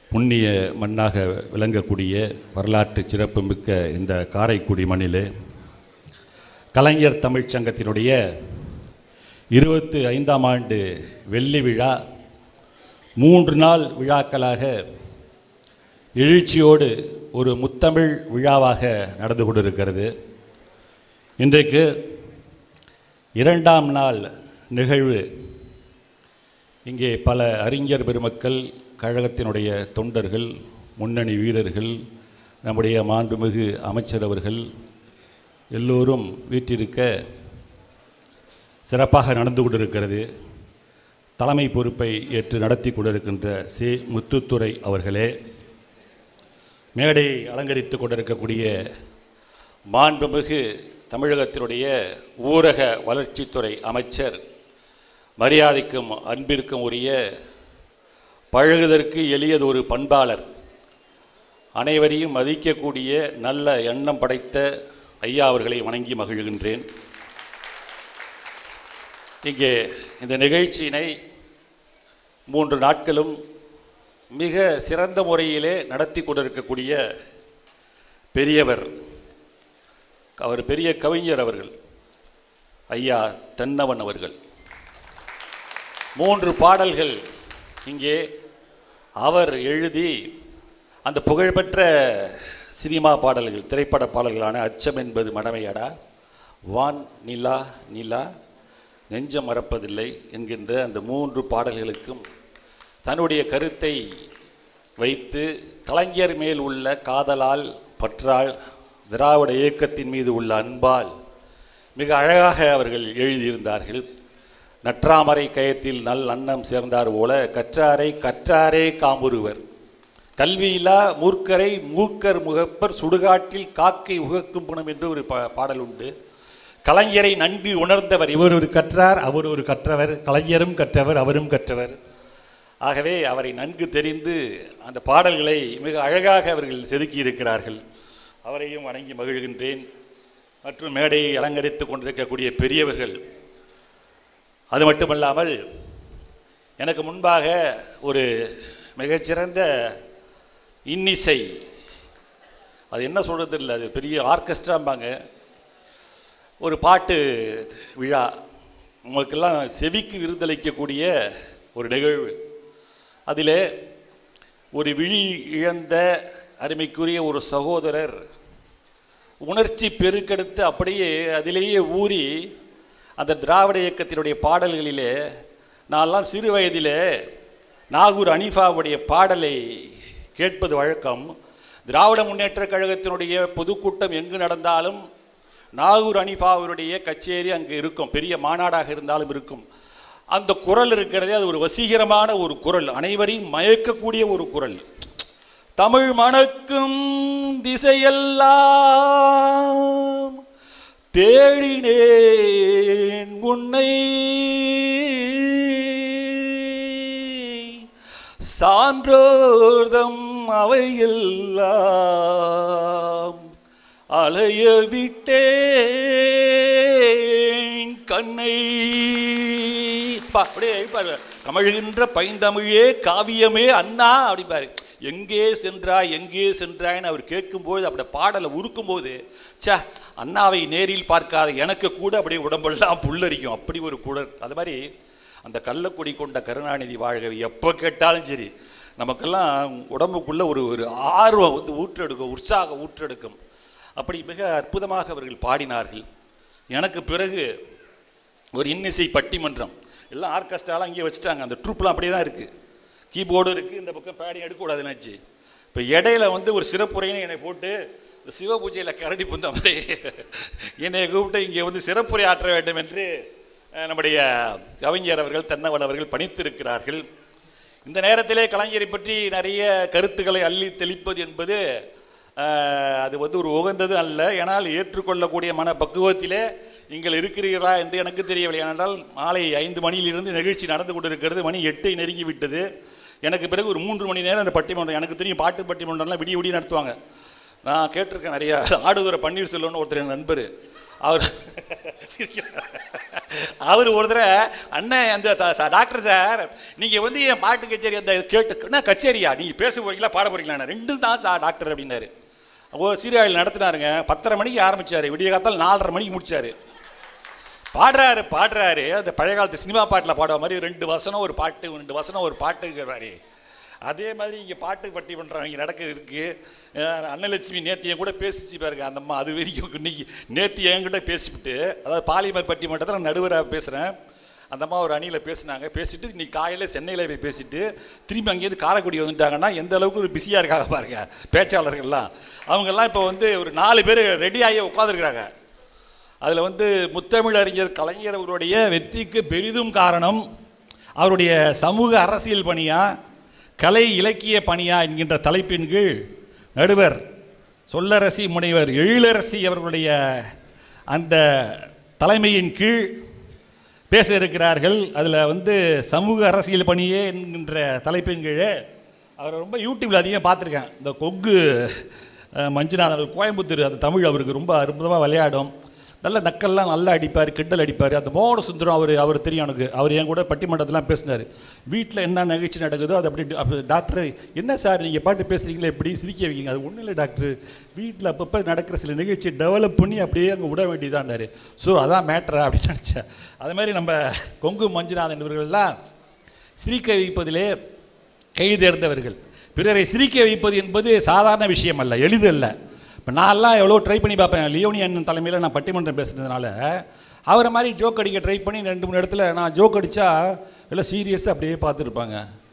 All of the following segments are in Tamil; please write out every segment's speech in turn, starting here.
புண்ணிய மண்ணாக விளங்கக்கூடிய வரலாற்று சிறப்புமிக்க இந்த காரைக்குடி மண்ணிலே கலைஞர் தமிழ்ச்சங்கத்தினுடைய 25ஆம் ஆண்டு வெள்ளி விழா 3 நாள் விழாக்களாக எழுச்சியோடு ஒரு முத்தமிழ் விழாவாக நடந்து கொண்டிருக்கிறது. இன்றைக்கு 2ஆம் நாள் நிகழ்வு. இங்கே பல அறிஞர் பெருமக்கள், கழகத்தினுடைய தொண்டர்கள், முன்னணி வீரர்கள், நம்முடைய மாண்புமிகு அமைச்சர் அவர்கள் எல்லோரும் வீற்றிருக்க சிறப்பாக நடந்து கொண்டிருக்கிறது. தலைமை பொறுப்பை ஏற்று நடத்தி கொண்டிருக்கின்ற சி. முத்துத்துரை அவர்களே, மேடை அலங்கரித்து கொண்டிருக்கக்கூடிய மாண்புமிகு தமிழகத்தினுடைய ஊரக வளர்ச்சித்துறை அமைச்சர், மரியாதைக்கும் அன்பிற்கும் உரிய பழகுதற்கு எளியதொரு பண்பாளர், அனைவரையும் மதிக்கக்கூடிய நல்ல எண்ணம் படைத்த ஐயா அவர்களை வணங்கி மகிழ்கின்றேன். இங்கே இந்த நிகழ்ச்சியினை 3 நாட்களும் மிக சிறந்த முறையிலே நடத்தி கொண்டிருக்கக்கூடிய பெரியவர், அவர் பெரிய கவிஞர் அவர்கள், ஐயா தென்னவன் அவர்கள். 3 பாடல்கள் இங்கே அவர் எழுதி அந்த புகழ்பெற்ற சினிமா பாடல்கள், திரைப்பட பாடல்களான அச்சம் என்பது மடமையடா, வான் நிலா நிலா, நெஞ்சம் மறப்பதில்லை என்கின்ற அந்த 3 பாடல்களுக்கும் தன்னுடைய கருத்தை வைத்து கலைஞர் மேல் உள்ள காதலால், பற்றால், திராவிட இயக்கத்தின் மீது உள்ள அன்பால் மிக அழகாக அவர்கள் எழுதியிருந்தார்கள். நற்றாமரை கயத்தில் நல் அன்னம் சேர்ந்தார் போல கற்றாரை கற்றாரே காம்புருவர், கல்வியிலா மூர்க்கரை மூர்க்கர் முகப்பர், சுடுகாட்டில் காக்கை உகக்கும் குணம் என்று ஒரு பாடல் உண்டு. கலைஞரை நன்கு உணர்ந்தவர், இவர் ஒரு கற்றார், அவர் ஒரு கற்றவர், கலைஞரும் கற்றவர், அவரும் கற்றவர். ஆகவே அவரை நன்கு தெரிந்து அந்த பாடல்களை மிக அழகாக அவர்கள் செதுக்கி இருக்கிறார்கள். அவரையும் வணங்கி மகிழ்கின்றேன். மற்றும் மேடையை அலங்கரித்து கொண்டிருக்கக்கூடிய பெரியவர்கள், அது மட்டுமல்லாமல் எனக்கு முன்பாக ஒரு மிகச்சிறந்த இன்னிசை, அது என்ன சொல்கிறது இல்லை, அது பெரிய ஆர்கெஸ்ட்ராம்பாங்க, ஒரு பாட்டு விழா, உங்களுக்கெல்லாம் செவிக்கு விருந்தளிக்கக்கூடிய ஒரு நிகழ்வு. அதிலே ஒரு விழி இழந்த அருமைக்குரிய ஒரு சகோதரர் உணர்ச்சி பெருக்கெடுத்து அப்படியே அதிலேயே ஊறி அந்த திராவிட இயக்கத்தினுடைய பாடல்களிலே, நான்லாம் சிறு வயதிலே நாகூர் அனிஃபாவுடைய பாடலை கேட்பது வழக்கம். திராவிட முன்னேற்றக் கழகத்தினுடைய பொதுக்கூட்டம் எங்கு நடந்தாலும் நாகூர் அனிஃபாவுடைய கச்சேரி அங்கே இருக்கும், பெரிய மாநாடாக இருந்தாலும் இருக்கும். அந்த குரல் இருக்கிறதே, அது ஒரு வசீகரமான ஒரு குரல், அனைவரையும் மயக்கக்கூடிய ஒரு குரல். தமிழ் மணக்கும் திசையெல்லாம் தேடினேன் உன்னை, சான்றோர்தம் அவையெல்லாம் அலைய விட்டேன் கண்ணை. அப்படியே கமழ்கின்ற பைந்தமிழே காவியமே அண்ணா அப்படிப்பாரு. எங்கே சென்றாய் எங்கே சென்றாய்ன்னு அவர் கேட்கும்போது, அப்படி பாடலை உருக்கும்போது, சே, அண்ணாவை நேரில் பார்க்காத எனக்கு கூட அப்படியே உடம்பெல்லாம் புல்லரிக்கும், அப்படி ஒரு குரல். அது மாதிரி அந்த கள்ளக்குடி கொண்ட கருணாநிதி வாழ்க எப்போ கேட்டாலும் சரி, நமக்கெல்லாம் உடம்புக்குள்ளே ஒரு ஆர்வம் வந்து ஊற்றெடுக்கும், உற்சாகம் ஊற்றெடுக்கும். அப்படி மிக அற்புதமாக அவர்கள் பாடினார்கள். எனக்கு பிறகு ஒரு இன்னிசை பட்டிமன்றம், எல்லாம் ஆர்கெஸ்ட்ராலாம் இங்கே வச்சுட்டாங்க, அந்த ட்ரூப்லாம் அப்படியே தான் இருக்குது, கீபோர்டும் இருக்குது, இந்த பக்கம் பேடி எடுக்கக்கூடாதுன்னாச்சு. இப்போ இடையில வந்து ஒரு சிறப்புரைன்னு என்னை போட்டு, இந்த சிவ பூஜையில் கரடி புந்த மாதிரி என்னை கூப்பிட்டு இங்கே வந்து சிறப்புரை ஆற்ற வேண்டும் என்று நம்முடைய கவிஞர் அவர்கள், தென்னவன் அவர்கள் பணித்திருக்கிறார்கள். இந்த நேரத்திலே கலைஞரை பற்றி நிறைய கருத்துக்களை அள்ளி தெளிப்பது என்பது அது வந்து ஒரு உகந்தது அல்ல. ஏனால் ஏற்றுக்கொள்ளக்கூடிய மன பக்குவத்திலே நீங்கள் இருக்கிறீர்களா என்று எனக்கு தெரியவில்லை. ஏனென்றால் மாலை 5 மணியிலிருந்து நிகழ்ச்சி நடந்து கொண்டிருக்கிறது, மணி 8 நெருங்கி விட்டது. எனக்கு பிறகு ஒரு 3 மணி நேரம் அந்த பட்டிமன்றம், எனக்கு தெரியும் பாட்டு பட்டிமன்றம்லாம் விடிய நடத்துவாங்க, நான் கேட்டிருக்கேன் நிறையா. ஆடுதுறை பன்னீர்செல்வம்னு ஒருத்தர் என் நண்பர், அவர் அவர் ஒரு தடவை அண்ணன் அந்த டாக்டர் சார் நீங்கள் வந்து என் பாட்டு கச்சேரி அந்த கேட்டு கச்சேரியா நீங்கள் பேச போறீங்களா பாட போறீங்களா? ரெண்டும் தான் சார் டாக்டர் அப்படின்னாரு. சீரியல் நடத்தினாருங்க. 10:30 மணிக்கு ஆரம்பித்தார், விடிய காத்தால் 4:30 மணிக்கு முடித்தார். பாடுறாரு அந்த பழைய காலத்து சினிமா பாட்டில் பாடுற மாதிரி 2 வசனம் ஒரு பாட்டு 2 வசனம் ஒரு பாட்டுங்கிறாரு. அதே மாதிரி இங்கே பாட்டு பட்டி பண்ணுறாங்க, இங்கே நடக்க இருக்குது. அன்னலட்சுமி நேற்று என் கூட பேசிச்சு பாருங்க அந்த அம்மா. அது வரைக்கும் இன்னைக்கு நேற்று என்கிட்ட பேசிவிட்டு, அதாவது பாலிமர் பட்டி மட்டத்தில் நான் நடுவராக பேசுகிறேன். அந்த அம்மா ஒரு அணியில் பேசிட்டு இன்னைக்கு காலையில் சென்னையில் போய் பேசிட்டு திரும்பி அங்கேருந்து காரைக்குடி வந்துட்டாங்கன்னா எந்த அளவுக்கு ஒரு பிஸியாக இருக்காங்க பாருங்க பேச்சாளர்கள்லாம். அவங்கெல்லாம் இப்போ வந்து ஒரு 4 பேர் ரெடியாகி உட்காந்துருக்குறாங்க. அதில் வந்து முத்தமிழறிஞர் கலைஞர் அவருடைய வெற்றிக்கு பெரிதும் காரணம் அவருடைய சமூக அரசியல் பணியா கலை இலக்கிய பணியா என்கின்ற தலைப்பின் கீழ் நடுவர் சொல்லரசி முனைவர் எழிலரசி அவர்களுடைய அந்த தலைமையின் கீழ் பேச இருக்கிறார்கள். அதில் வந்து சமூக அரசியல் பணியே என்கின்ற தலைப்பின் கீழே அவரை ரொம்ப யூடியூப்பில் அதிகம் பார்த்துருக்கேன். இந்த கொங்கு மஞ்சுநாதன் கோயம்புத்தூர் அந்த தமிழ் அவருக்கு ரொம்ப அற்புதமாக விளையாடும். நல்ல நக்கல்லாம் நல்லா அடிப்பார், கிண்டல் அடிப்பார். அந்த மோகன சுந்தரம் அவர் தெரியும் எனக்கு. அவர் என் கூட பட்டிமன்றத்தெலாம் பேசினார். வீட்டில் என்ன நிகழ்ச்சி நடக்குதோ அது அப்படி டாக்டர் என்ன சார் நீங்கள் பாட்டு பேசுகிறீங்களே எப்படி சிரிக்க வைக்கிங்க? அது ஒன்றும் இல்லை டாக்டர், வீட்டில் அப்பப்போ நடக்கிற சில நிகழ்ச்சியை டெவலப் பண்ணி அப்படியே அங்கே விட வேண்டியதான்னாரு. ஸோ அதான் மேட்ரா அப்படின்னு நினச்சேன். அதுமாதிரி நம்ம கொங்கு மஞ்சுநாதன் இவர்கள்லாம் சிரிக்க வைப்பதிலே கை தேர்ந்தவர்கள். பிறரை சிரிக்க வைப்பது என்பது சாதாரண விஷயம் அல்ல, எளிதல்ல. இப்போ நான்லாம் எவ்வளோ ட்ரை பண்ணி பார்ப்பேன். லியோனி அண்ணன் தலைமையில் நான் பட்டிமன்றம் பேசுனதுனால அவரை மாதிரி ஜோக் அடிக்க ட்ரை பண்ணி 2-3 இடத்துல நான் ஜோக் அடித்தா எல்லாம் சீரியஸாக அப்படியே பார்த்துருப்பாங்க.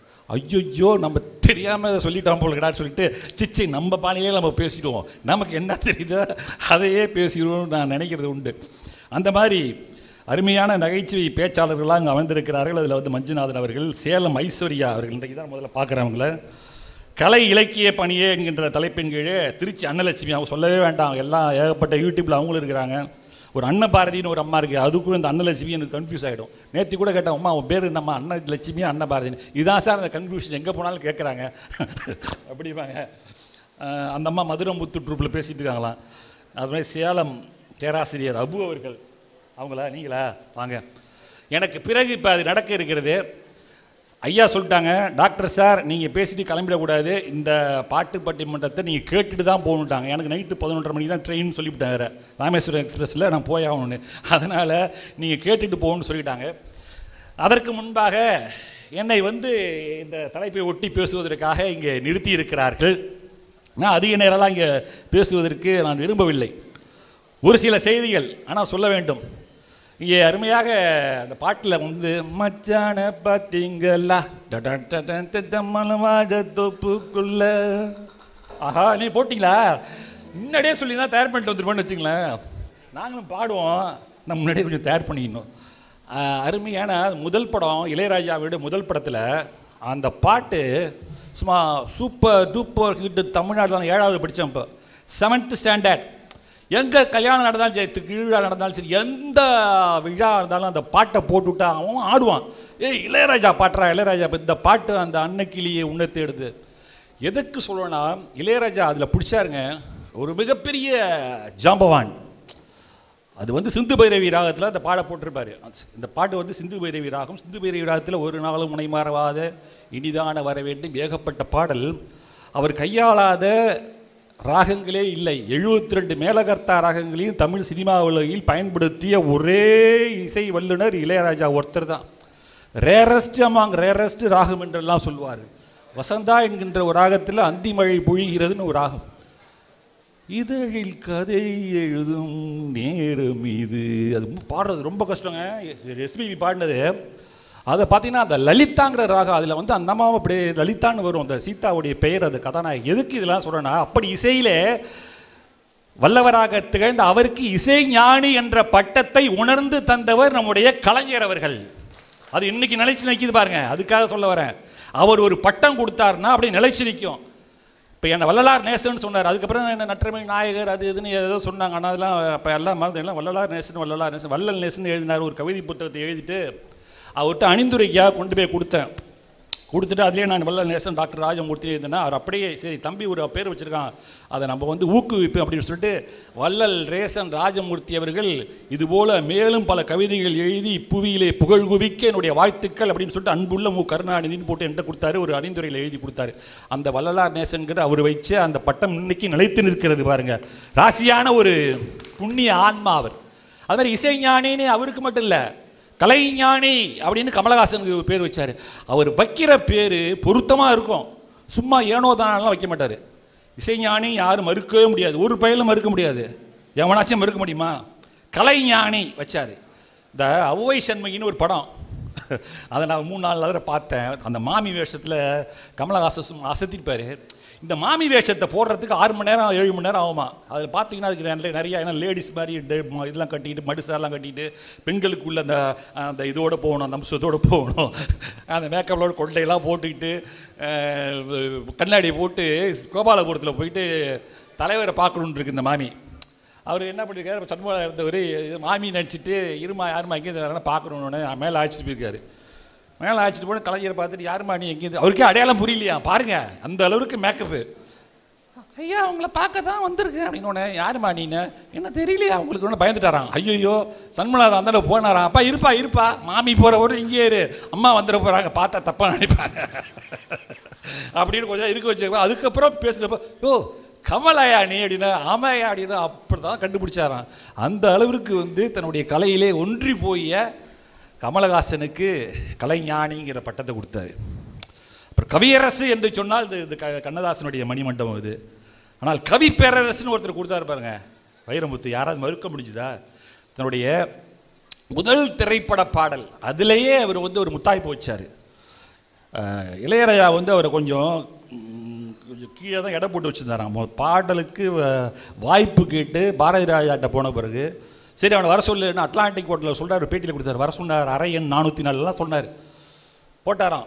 ஐயோ நம்ம தெரியாமல் அதை சொல்லிட்டோம் போலக்கடான்னு சொல்லிட்டு சிச்சி நம்ம பாணியிலே நம்ம பேசிடுவோம், நமக்கு என்ன தெரியுதோ அதையே பேசிடுவோம்னு நான் நினைக்கிறது உண்டு. அந்த மாதிரி அருமையான நகைச்சுவை பேச்சாளர்களாக அங்கே அமர்ந்திருக்கிறார்கள். அதில் வந்து மஞ்சுநாதன் அவர்கள், சேலம் ஐஸ்வர்யா அவர்கள், இன்றைக்கு தான் முதல்ல பார்க்குறவங்கள கலை இலக்கிய பணியே என்கின்ற தலைப்பின் கீழே திருச்சி அன்னலட்சுமி, அவங்க சொல்லவே வேண்டாம், எல்லாம் ஏகப்பட்ட யூடியூப்பில் அவங்களும் இருக்கிறாங்க. ஒரு அன்னபாரதின்னு ஒரு அம்மா இருக்குது, அதுக்கும் இந்த அன்னலட்சுமி எனக்கு கன்ஃபியூஸ் ஆகிடும். நேற்று கூட கேட்டேன், அம்மா அவன் பேர் நம்ம அன்னலட்சுமியா அன்னபாரதின்னு. இதுதான் சார் அந்த கன்ஃபியூஷன், எங்கே போனாலும் கேட்குறாங்க அப்படிப்பாங்க. அந்த அம்மா மதுரை முத்து ட்ரூப்பில் பேசிகிட்டு இருக்காங்களாம். அதுமாதிரி சேலம் பேராசிரியர் அபு அவர்கள், அவங்களா நீங்களா வாங்க. எனக்கு பிறகு இப்போ அது நடக்க இருக்கிறது. ஐயா சொல்லிட்டாங்க, டாக்டர் சார் நீங்கள் பேசிட்டு கிளம்பிடக்கூடாது, இந்த பாட்டு பட்டிமன்றத்தை நீங்கள் கேட்டுட்டு தான் போகணுட்டாங்க. எனக்கு நைட்டு 11:30 மணிக்கு தான் ட்ரெயின் சொல்லிவிட்டாங்க ராமேஸ்வரம் எக்ஸ்பிரஸில், நான் போய் ஆகணுன்னு. அதனால் நீங்கள் கேட்டுட்டு போகணுன்னு சொல்லிட்டாங்க. அதற்கு முன்பாக என்னை வந்து இந்த தலைப்பை ஒட்டி பேசுவதற்காக இங்கே நிறுத்தி இருக்கிறார்கள். நான் அதிக நேரம்லாம் இங்கே பேசுவதற்கு நான் விரும்பவில்லை. ஒரு சில செய்திகள் ஆனால் சொல்ல வேண்டும். இங்கே அருமையாக அந்த பாட்டில் வந்து மச்சான பார்த்தீங்களா மலவாட தோப்புக்குள்ள, ஆஹா நீ போட்டிங்களா, முன்னாடியே சொல்லி தான் தயார் பண்ணிட்டு வந்துருப்போன்னு வச்சுங்களேன். நாங்களும் பாடுவோம், நம்ம முன்னாடியே கொஞ்சம் தயார் பண்ணிக்கணும். அருமையான முதல் படம் இளையராஜாவோட முதல் படத்தில் அந்த பாட்டு சும்மா சூப்பர் டூப்பர் ஹிட்டு. தமிழ்நாட்டில் 7வது படித்தேன், இப்போ 7th ஸ்டாண்டர்ட். எங்கே கல்யாணம் நடந்தாலும் சரி, விழா நடந்தாலும் சரி, எந்த விழா இருந்தாலும் அந்த பாட்டை போட்டுவிட்டா அவன் ஆடுவான். இளையராஜா பாட்டுறா இளையராஜா. இந்த பாட்டு அந்த அன்னக்கிளியை உணர்த்து எடுத்து எதுக்கு சொல்லணும்னா, இளையராஜா அதில் பிடிச்சாருங்க ஒரு மிகப்பெரிய ஜாம்பவான். அது வந்து சிந்து பைரவி ராகத்தில் அந்த பாட போட்டிருப்பார். இந்த பாட்டு வந்து சிந்து பைரவி ராகம். சிந்து பைரவி ராகத்தில் ஒரு நாளும் முனை மாறவாத இனிதான வர வேண்டும் ஏகப்பட்ட பாடல். அவர் கையாளாத ராகங்களே இல்லை. 72 மேலகர்த்தா ராகங்களையும் தமிழ் சினிமா உலகில் பயன்படுத்திய ஒரே இசை வல்லுனர் இளையராஜா ஒருத்தர் தான். ரேரஸ்ட் அமாங் ரேரஸ்ட் ராகம் என்றெல்லாம் சொல்வார். வசந்தா என்கின்ற ஒரு ராகத்தில் அந்தி மழை பொழிகிறதுன்னு ஒரு ராகம். இதழில் கதை எழுதும் நேரம் இது, அது பாடுறது ரொம்ப கஷ்டங்க. எஸ்பிபி பாடினது அதை பார்த்தீங்கன்னா அந்த லலிதாங்கிற ராகம், அதில் வந்து அந்த அம்மாவை அப்படியே லலிதான்னு வரும், அந்த சீதாவுடைய பெயர், அது கதாநாயகி. எதுக்கு இதெல்லாம் சொல்கிறேன்னா, அப்படி இசையிலே வல்லவராக திகழ்ந்த அவருக்கு இசை ஞானி என்ற பட்டத்தை உணர்ந்து தந்தவர் நம்முடைய கலைஞர் அவர்கள். அது இன்னைக்கு நிலைச்சு நிற்கிது பாருங்க. அதுக்காக சொல்ல வரேன், அவர் ஒரு பட்டம் கொடுத்தாருன்னா அப்படியே நிலைச்சு நிற்கும். இப்போ என்ன வள்ளலார் நேசன்னு சொன்னார், அதுக்கப்புறம் என்ன நற்றமிழ் நாயகர் அது இதுன்னு ஏதோ சொன்னாங்க. ஆனால் அதெல்லாம் இப்போ எல்லாம் மறந்து எல்லாம் வள்ளலார் நேசன் வள்ளல் நேசன் எழுதினார். ஒரு கவிதை புத்தகத்தை எழுதிட்டு அவர்கிட்ட அணிந்துரைக்காக கொண்டு போய் கொடுத்தேன். கொடுத்துட்டு அதுலேயே நான் வள்ளல் நேசன் டாக்டர் ராஜமூர்த்தி இருந்தேன்னா அவர் அப்படியே சரி தம்பி ஒரு பேர் வச்சுருக்கான் அதை நம்ம வந்து ஊக்குவிப்பு அப்படின்னு சொல்லிட்டு வள்ளல் ரேசன் ராஜமூர்த்தி அவர்கள் இதுபோல் மேலும் பல கவிதைகள் எழுதி புவியிலே புகழ் குவிக்க என்னுடைய வாழ்த்துக்கள் அப்படின்னு சொல்லிட்டு அன்புள்ள கருணாநிதினு போட்டு என்கிட்ட கொடுத்தாரு. ஒரு அணிந்துரையில் எழுதி கொடுத்தாரு. அந்த வள்ளலார் நேசன்கிற அவர் வச்ச அந்த பட்டம் இன்னைக்கு நிலைத்து நிற்கிறது பாருங்க. ராசியான ஒரு புண்ணிய ஆன்மா அவர். அது மாதிரி இசைஞானின்னு அவருக்கு மட்டும் இல்லை, கலைஞானி அப்படின்னு கமலஹாசனுக்கு பேர் வச்சார். அவர் வைக்கிற பேர் பொருத்தமாக இருக்கும். சும்மா ஏனோ தானெல்லாம் வைக்க மாட்டார். இசைஞானி யாரும் மறுக்கவே முடியாது, ஒரு பயிலும் மறுக்க முடியாது. எவனாச்சும் மறுக்க முடியுமா? கலைஞானி வச்சார். இந்த ஔவை சண்முகின்னு ஒரு படம், அதை நான் 3-4 தடவை பார்த்தேன். அந்த மாமி வேஷத்தில் கமலஹாசன் அசத்திருப்பார். இந்த மாமி வேஷத்தை போடுறதுக்கு 6 மணி நேரம் 7 மணி நேரம் ஆகுமா. அதில் பார்த்தீங்கன்னா அதுக்கு நிறையா ஏன்னா லேடிஸ் மாதிரி இதெல்லாம் கட்டிக்கிட்டு மடுசாரெலாம் கட்டிக்கிட்டு பெண்களுக்கு உள்ள அந்த இதோடு போகணும், அந்த அம்சத்தோடு போகணும், அந்த மேக்கப்போட கொண்டையெல்லாம் போட்டுக்கிட்டு கண்ணாடி போட்டு கோபாலபுரத்தில் போயிட்டு தலைவரை பார்க்கணுன்னு இருக்கு இந்த மாமி. அவர் என்ன பண்ணியிருக்காரு, சண்முகா இருந்தவர் மாமி நினச்சிட்டு இருமா யாருமா எங்கேருந்து வரேன்னா பார்க்கணுன்னு மேலே அழைச்சிட்டு போயிருக்காரு. மேலே அழைச்சிட்டு போன கலைஞரை பார்த்துட்டு யாருமா நீ எங்கேருந்து, அவருக்கே அடையாளம் புரியலையா பாருங்க, அந்த அளவுக்கு மேக்கப்பு. ஐயா அவங்கள பார்க்க தான் வந்திருக்கேன் அப்படின்னு. யாருமா நீன்னு, என்ன தெரியலையா அவங்களுக்கு ஒன்று பயந்துட்டாரான். ஐயோ சண்முகநாதன் அந்த அளவு போனாரான். அப்பா இருப்பா இருப்பா மாமி போகிறவரும் இங்கே இரு, அம்மா வந்துட போகிறாங்க பார்த்தா தப்பாக நினைப்பாங்க அப்படின்னு கொஞ்சம் இருக்க வச்சுருப்பா. அதுக்கப்புறம் பேசுகிறப்ப ஓ கமலையா நீ அப்படின்னா ஆமையா அப்படின்னா அப்படி தான் கண்டுபிடிச்சாரான். அந்த அளவிற்கு வந்து தன்னுடைய கலையிலே ஒன்றி போய கமலஹாசனுக்கு கலைஞானிங்கிற பட்டத்தை கொடுத்தாரு. அப்புறம் கவியரசு என்று சொன்னால் இது கண்ணதாசனுடைய மணிமண்டபம் இது. ஆனால் கவி பேரரசுன்னு ஒருத்தர் கொடுத்தாரு பாருங்க வைரமுத்து. யாராவது மறுக்க முடிஞ்சுதா? தன்னுடைய முதல் திரைப்பட பாடல் அதிலேயே அவர் வந்து ஒரு முத்தாய்ப்பு வச்சார். இளையராஜா வந்து அவரை கொஞ்சம் கீழே தான் இடம் போட்டு வச்சுருந்தாராம். பாடலுக்கு வாய்ப்பு கேட்டு பாரதி ராஜாட்ட போன பிறகு சரி அவனை வர சொல்லுன்னு அட்லாண்டிக் ஹோட்டலில் சொல்கிறார், பேட்டியில் கொடுத்தாரு. வர சொன்னார். அரை எண் 404 சொன்னார். போட்டாராம்.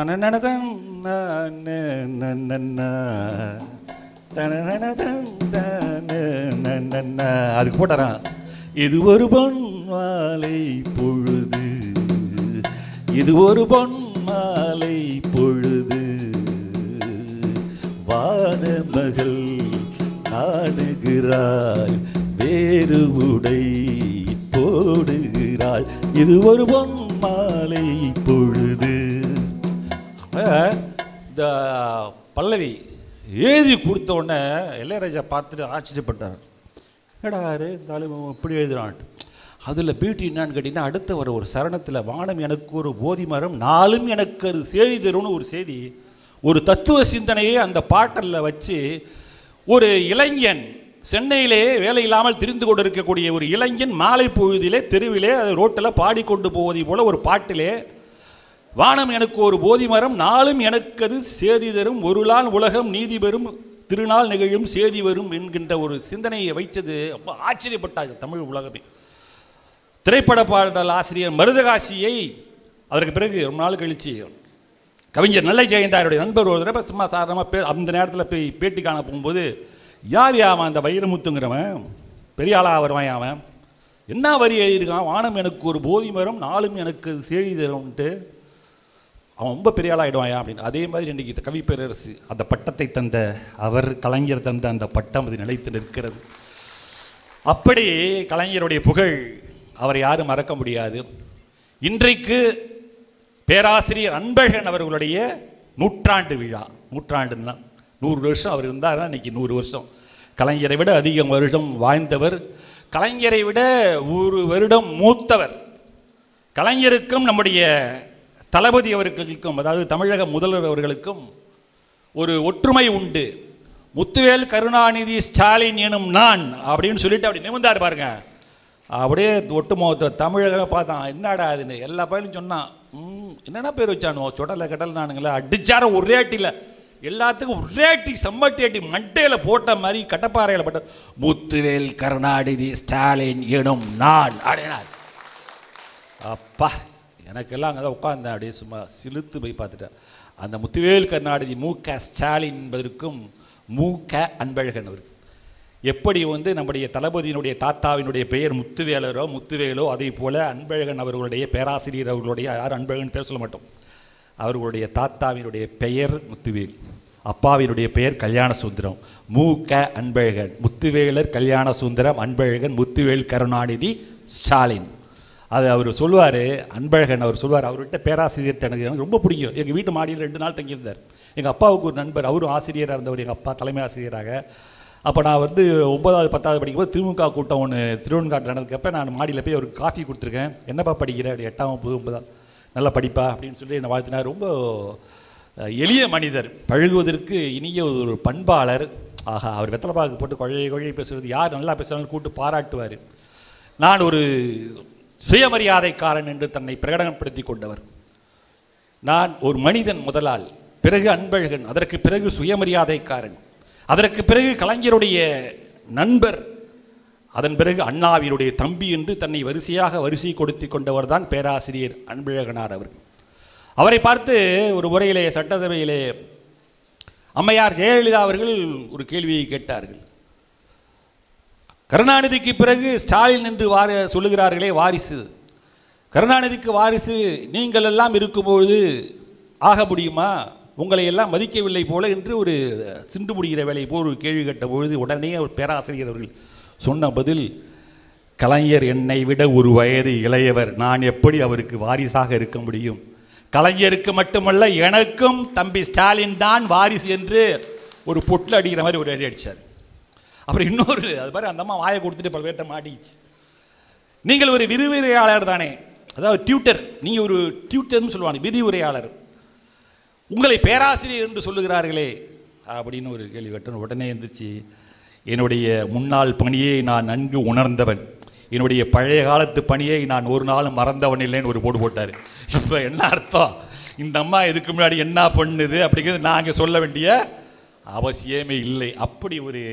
அதுக்கு போட்டாராம். இது ஒரு பொன் மாலை பொழுது, இது ஒரு பொன் மாலை பொழுது, வாத மகள் நாடுகிறாய், வேறு உடை போடுகிறாள், இது ஒரு பொன் மாலை பொழுது. இந்த பல்லவி எழுதி கொடுத்த உடனே இளையராஜா பார்த்துட்டு ஆச்சரியப்பட்டார். ஏடாரு இருந்தாலும் இப்படி எழுதுறான்ட்டு. அதில் பியூட்டி என்னான்னு கேட்டிங்கன்னா அடுத்த வர ஒரு சரணத்தில் வானம் எனக்கு ஒரு போதி மரம் நாளும் எனக்கு அது செய்தி தரும்னு ஒரு செய்தி, ஒரு தத்துவ சிந்தனையை அந்த பாட்டலில் வச்சு ஒரு இளைஞன் சென்னையிலே வேலை இல்லாமல் திரிந்து கொண்டு இருக்கக்கூடிய ஒரு இளைஞன் மாலை பொழுதிலே தெருவிலே ரோட்டில் பாடிக்கொண்டு போவதை போல ஒரு பாட்டிலே வானம் எனக்கு ஒரு போதி மரம் நாளும் எனக்கு அது சேதி தரும், ஒரு நாள் உலகம் நீதி பெறும், திருநாள் நிகழும் சேதி வரும் என்கின்ற ஒரு சிந்தனையை வைத்தது ரொம்ப ஆச்சரியப்பட்டாங்க தமிழ் உலகமே. திரைப்பட பாடல் ஆசிரியர் மருதகாசியை அதற்கு பிறகு ரொம்ப நாள் கழிச்சு கவிஞர் நெல்லை ஜெயந்தாருடைய நண்பர் ஒரு தடவை சும்மா சாதாரணமாக அந்த நேரத்தில் போய் பேட்டி காண போகும்போது யார் அவன் அந்த வைரமுத்துங்கிறவன் பெரிய ஆளாக வருவான், அவன் என்ன வரி எழுதியிருக்கான், வானம் எனக்கு ஒரு போதி மரம் நாளும் எனக்கு சேதி தரும்ன்ட்டு அவன் ரொம்ப பெரிய ஆளாகிடுவாயா அப்படின்னு. அதே மாதிரி இன்றைக்கி கவி பேரரசு அந்த பட்டத்தை தந்த அவர் கலைஞர் தந்த அந்த பட்டம் அது நிலைத்து நிற்கிறது. அப்படி கலைஞருடைய புகழ் அவரை யாரும் மறக்க முடியாது. இன்றைக்கு பேராசிரியர் அன்பழகன் அவர்களுடைய 100ஆண்டு விழா. 100ஆண்டுன்னா 100 வருஷம் அவர் இருந்தார்னா இன்றைக்கி 100 வருஷம். கலைஞரை விட அதிக வருடம் வாழ்ந்தவர், கலைஞரை விட 1 வருடம் மூத்தவர். கலைஞருக்கும் நம்முடைய தளபதி அவர்களுக்கும் அதாவது தமிழக முதல்வர் அவர்களுக்கும் ஒரு ஒற்றுமை உண்டு. முத்துவேல் கருணாநிதி ஸ்டாலின் எனும் நான் அப்படின்னு சொல்லிட்டு அப்படி நிமிர்ந்தார் பாருங்க. அப்படியே ஒட்டுமொத்த தமிழக பார்த்தான், என்னடா அதுன்னு எல்லா பயிலும் சொன்னான். என்னென்ன பேர் வச்சானோ சொடலை கடல் நானுங்களா அடிச்சார ஒரே அட்டியில் எல்லாத்துக்கும் ஒரே அட்டி செம்மட்டி அட்டி மண்டையில் போட்ட மாதிரி கட்டப்பாறையில் போட்ட முத்துவேல் கருணாநிதி ஸ்டாலின் எனும் நான் அப்படின்னா அப்பா எனக்கெல்லாம் அங்கே தான் உட்கார்ந்தேன். அப்படியே சும்மா சிலுத்து போய் பார்த்துட்டேன். அந்த முத்துவேல் கருணாநிதி மு.க. ஸ்டாலின் என்பதற்கும் மு.க. அன்பழகன் அவர் எப்படி வந்து நம்முடைய தளபதியினுடைய தாத்தாவினுடைய பெயர் முத்துவேலோ அதே போல் அன்பழகன் அவர்களுடைய பேராசிரியர் அவர்களுடைய யார் அன்பழகன் பேர் சொல்ல மாட்டோம். அவர்களுடைய தாத்தாவினுடைய பெயர் முத்துவேல், அப்பாவினுடைய பெயர் கல்யாண சுந்தரம். மு.க. அன்பழகன், முத்துவேலர் கல்யாண சுந்தரம் அன்பழகன், முத்துவேல் கருணாநிதி ஸ்டாலின். அது அவர் சொல்லுவார், அன்பழகன் அவர் சொல்லுவார், அவர்கிட்ட பேராசிரியர்கிட்ட எனக்கு ரொம்ப பிடிக்கும். எங்கள் வீட்டு மாடியில் 2 நாள் தங்கியிருந்தார். எங்கள் அப்பாவுக்கு ஒரு நண்பர், அவரும் ஆசிரியராக இருந்தவர், எங்கள் அப்பா தலைமை ஆசிரியராக. அப்போ நான் வந்து 9வது 10வது படிக்கும்போது திமுக கூட்டம் ஒன்று திருவெண்காட்டில் நடந்ததுக்கப்போ நான் மாடியில் போய் அவருக்கு காஃபி கொடுத்துருக்கேன். என்னப்பா படிக்கிற? அப்படி 8ஆம் வகுப்பு 9ஆம் நல்லா படிப்பா அப்படின்னு சொல்லி என்னை வாழ்த்தினார். ரொம்ப எளிய மனிதர், பழகுவதற்கு இனிய ஒரு பண்பாளர். ஆஹா, அவர் வெத்தலைப்பாக்கு போட்டு கொழை பேசுவது, யார் நல்லா பேசுகிறாலும் கூட்டு பாராட்டுவார். நான் ஒரு சுயமரியாதைக்காரன் என்று தன்னை பிரகடனப்படுத்தி கொண்டவர். நான் ஒரு மனிதன் முதலால், பிறகு அன்பழகன், அதற்கு பிறகு சுயமரியாதைக்காரன், அதற்கு பிறகு கலைஞருடைய நண்பர், அதன் பிறகு அண்ணாவினுடைய தம்பி என்று தன்னை வரிசை கொடுத்து கொண்டவர் தான் பேராசிரியர் அன்பழகனார் அவர்கள். அவரை பார்த்து ஒரு முறையிலே சட்டசபையிலே அம்மையார் ஜெயலலிதா அவர்கள் ஒரு கேள்வியை கேட்டார்கள். கருணாநிதிக்கு பிறகு ஸ்டாலின் என்று சொல்லுகிறார்களே வாரிசு, கருணாநிதிக்கு வாரிசு நீங்கள் எல்லாம் இருக்கும்பொழுது ஆக முடியுமா? உங்களை எல்லாம் மதிக்கவில்லை போல என்று ஒரு சிண்டு முடிகிற வேலை போல் ஒரு கேள்வி கேட்ட பொழுது உடனே ஒரு பேராசிரியர் அவர்கள் சொன்ன பதில், கலைஞர் என்னை விட ஒரு வயது இளையவர், நான் எப்படி அவருக்கு வாரிசாக இருக்க முடியும்? கலைஞருக்கு மட்டுமல்ல எனக்கும் தம்பி ஸ்டாலின் தான் வாரிசு என்று ஒரு பொட்டில் அடிக்கிற மாதிரி ஒரு அடி அடித்தார். அப்புறம் இன்னொரு அது மாதிரி அந்த அம்மா வாயை கொடுத்துட்டு பல பேர்கிட்ட மாட்டிச்சு. நீங்கள் ஒரு விரிவுரையாளர் தானே, அதாவது டியூட்டர், நீங்கள் ஒரு டியூட்டர்னு சொல்லுவாங்க, விரிவுரையாளர், உங்களை பேராசிரியர் என்று சொல்லுகிறார்களே அப்படின்னு ஒரு கேள்வி கேட்டேன். உடனே இருந்துச்சு, என்னுடைய முன்னாள் பணியை நான் நன்கு உணர்ந்தவன், என்னுடைய பழைய காலத்து பணியை நான் ஒரு நாளும் மறந்தவன் இல்லைன்னு ஒரு போடு போட்டார். இப்போ என்ன அர்த்தம்? இந்த அம்மா இதுக்கு முன்னாடி என்ன பண்ணுது அப்படிங்கிறது நாங்கள் சொல்ல வேண்டிய அவசியமே இல்லை. அப்படி ஒரு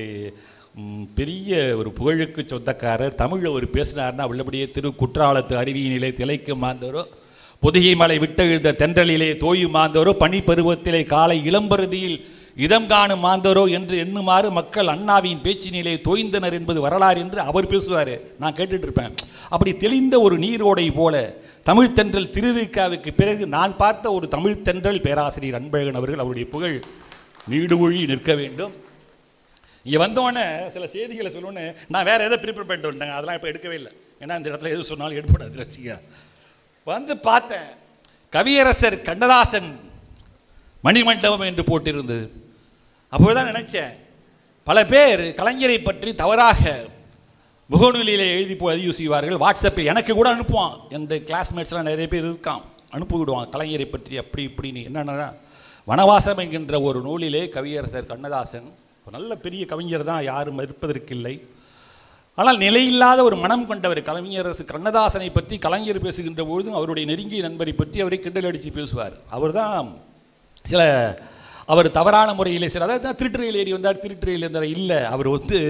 பெரிய ஒரு புகழுக்கு சொந்தக்காரர். தமிழில் ஒரு பேசினார்னா உள்ளபடியே திரு குற்றாலத்து அருவியினிலே திளைக்கு மாந்தோரோ, பொதிகை மலை விட்டெழுந்த தென்றலிலே தோயு மாந்தோரோ, பனிப்பருவத்திலே காலை இளம்பருதியில் இதம் காணும் மாந்தோரோ என்று எண்ணுமாறு மக்கள் அண்ணாவின் பேச்சினிலே தோய்ந்தனர் என்பது வரலாறு என்று அவர் பேசுவார். நான் கேட்டுட்டு இருப்பேன். அப்படி தெளிந்த ஒரு நீரோடை போல தமிழ் தென்றல் திருவிக்காவுக்கு பிறகு நான் பார்த்த ஒரு தமிழ் தென்றல் பேராசிரியர் அன்பழகன் அவர்கள். அவருடைய புகழ் நீடுமொழி நிற்க வேண்டும். இங்கே வந்தோடனே சில செய்திகளை சொல்லணுன்னு நான் வேறு எதை ப்ரிப்பேர் பண்ணிட்டு வந்தேங்க, அதெல்லாம் இப்போ எடுக்கவே இல்லை. ஏன்னா இந்த இடத்துல எது சொன்னாலும் எடுப்படாது வச்சுக்க. வந்து பார்த்தேன், கவியரசர் கண்ணதாசன் மணிமண்டபம் என்று போட்டிருந்தது. அப்பொழுதுதான் நினச்சேன், பல பேர் கலைஞரை பற்றி தவறாக முகநூலிலே எழுதி பதிவு செய்வார்கள், வாட்ஸ்அப்பில் எனக்கு கூட அனுப்புவான். என் கிளாஸ்மேட்ஸ்லாம் நிறைய பேர் இருக்கான், அனுப்பிவிடுவான் கலைஞரை பற்றி அப்படி இப்படின்னு. என்னென்னா, வனவாசம் என்கின்ற ஒரு நூலிலே கவியரசர் கண்ணதாசன் நல்ல பெரிய கவிஞர் தான், யாரும் இருப்பதற்கில்லை. ஆனால் நிலையில்லாத ஒரு மனம் கொண்டவர் கவிஞரசர் கண்ணதாசனை பற்றி கலைஞர் பேசுகின்ற பொழுதும் அவருடைய நெருங்கிய நண்பரை பற்றி அவரை கிண்டல் அடித்து பேசுவார். அவர் தான் சில அவர் தவறான முறையில் சில, அதாவது திருட்டுறையில் ஏறி வந்தார், திருட்டுறையில் இருந்தார் இல்லை, அவர் வந்து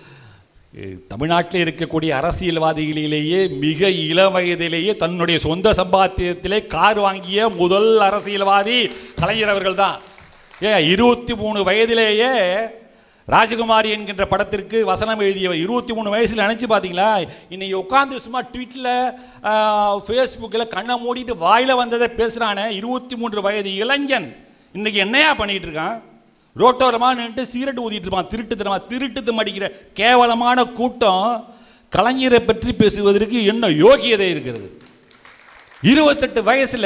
தமிழ்நாட்டில் இருக்கக்கூடிய அரசியல்வாதிகளிலேயே மிக இளம் வயதிலேயே தன்னுடைய சொந்த சம்பாத்தியத்திலே கார் வாங்கிய முதல் அரசியல்வாதி கலைஞர் அவர்கள் தான். 23 வயதிலேயே ராஜகுமாரி என்கின்ற படத்திற்கு வசனம் எழுதியவர். 23 வயசில் நினச்சி பார்த்தீங்களா? இன்னைக்கு உட்காந்து சும்மா ட்விட்டில் ஃபேஸ்புக்கில் கண்ணை மூடிட்டு வாயில் வந்ததை பேசுகிறானே 23 வயது இளைஞன் இன்றைக்கி என்னையா பண்ணிகிட்டு இருக்கான்? ரோட்டோரமாக நின்றுட்டு சிகரெட் ஊதிட்டு இருப்பான். திருட்டு அடிக்கிற கேவலமான கூட்டம் கலைஞரை பற்றி பேசுவதற்கு என்ன யோகியதை இருக்கிறது? 28 வயசில்